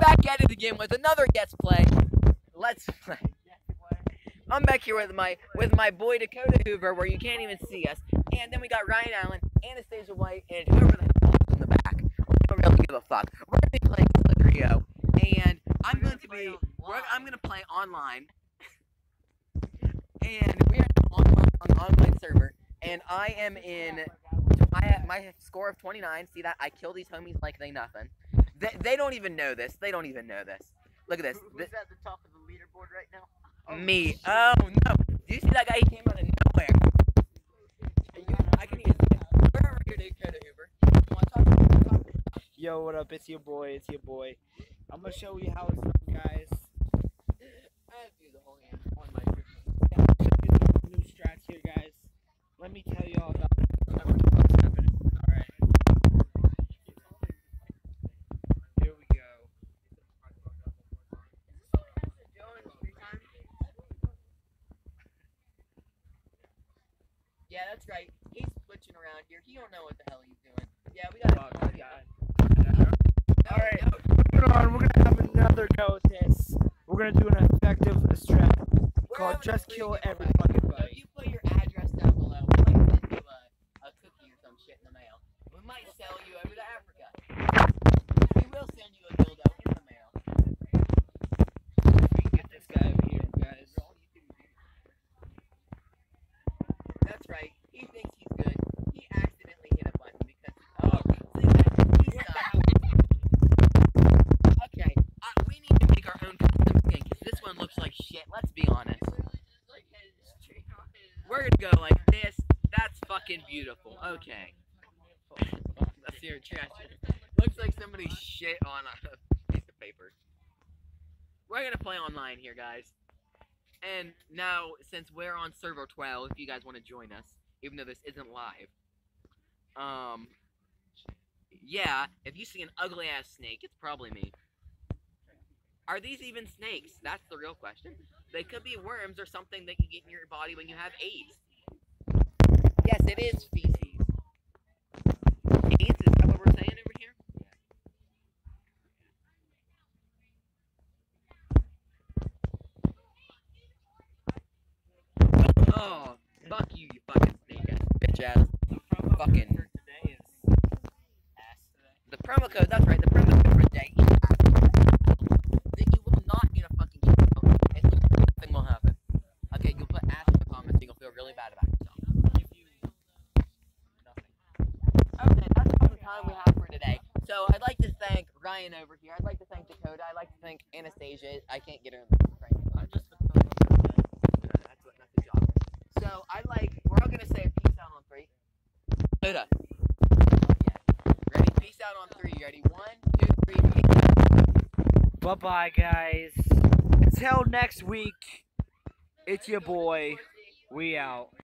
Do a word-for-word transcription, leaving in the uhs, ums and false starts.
back at it again with another Let's Play. Let's Play. I'm back here with my with my boy Dakota Hoover, where you can't even see us. And then we got Ryan Allen, Anastasia White, and whoever the hell is in the back. We don't really give a fuck. We're gonna be playing Slither, and I'm going to be we're, I'm gonna play online. And we're on an online server, and I am in. I have my score of twenty-nine. See that? I kill these homies like they nothing. They, they don't even know this. They don't even know this. Look at this. Who's this, at the top of the leaderboard right now? Oh, me. Shit. Oh no! Do you see that guy? He came out of nowhere. You, I can even. We're over here, Dakota Hoover. You want to talk? Talk, talk? Yo, what up? It's your boy. It's your boy. I'm gonna show you how it's done, guys. I have to use the whole hand on my. Yeah, I'm gonna do the new strats here, guys. Let me tell you all about what's happening. All right. Here we go. Yeah, that's right. He's switching around here. He don't know what the hell he's doing. Yeah, we got. Oh, God. All right. Moving on. We're gonna have another go at this. We're gonna do an effective strat called "Just Kill Every Fucking Buddy." If you put your address down below, we might send you a, a cookie or some shit in the mail. We might sell you over to Africa. We will send you a dildo in the mail. We can get this guy over here, guys. That's right. He thinks he's good. He accidentally hit a button because oh, see that? He's not. Okay, uh, we need to make our own custom skin because this one looks like shit. Let's be honest. We're gonna go like this. That's fucking beautiful. Okay. Let's see her trash. Looks like somebody shit on a piece of paper. We're gonna play online here, guys. And now, since we're on server twelve, if you guys want to join us, even though this isn't live, um, yeah, if you see an ugly ass snake, it's probably me. Are these even snakes? That's the real question. They could be worms or something that you get in your body when you have AIDS. Yes, it is feces. AIDS, is that what we're saying over here? Oh, fuck you, you fucking snake ass, bitch ass. Fucking. For today is ass today. The promo code, that's right, the promo code for today is ass. Then you will not get a fucking kill, and nothing will happen. Okay, you'll put ass in the comments and you'll feel really bad about yourself. Okay, that's all the time we have for today. So I'd like to thank Ryan over here. I'd like to thank Dakota. I'd like to thank Anastasia. I can't get her in the frame. I'm just that's what that's the job. So I'd like we're all gonna say a peace out on three. Dakota. Yeah. Ready? Peace out on three. You ready? One, two, three, peace out. Bye bye, guys. Until next week, it's your boy. We out.